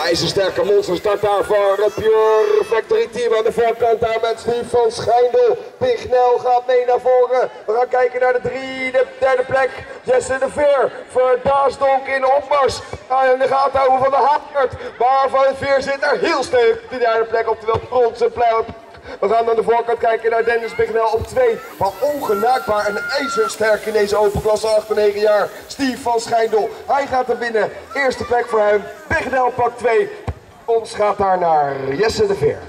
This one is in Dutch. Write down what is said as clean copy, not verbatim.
ijzersterke monster start daar voor het Pure Factory Team aan de voorkant daar met Steve van Schijndel. Pignel gaat mee naar voren. We gaan kijken naar de derde plek. Jesse de Veer voor Daasdonk in opmars. In de gaten houden van de Haakert. Maar Van de Veer zit er heel stevig op de derde plek, oftewel bronzen plek. We gaan aan de voorkant kijken naar Dennis Pignel op 2. Maar ongenaakbaar en ijzersterk in deze open klasse 8 en 9 jaar. Steve van Schijndel. Hij gaat er binnen. Eerste plek voor hem. Pignel pakt 2. Ons gaat daar naar Jesse de Veer.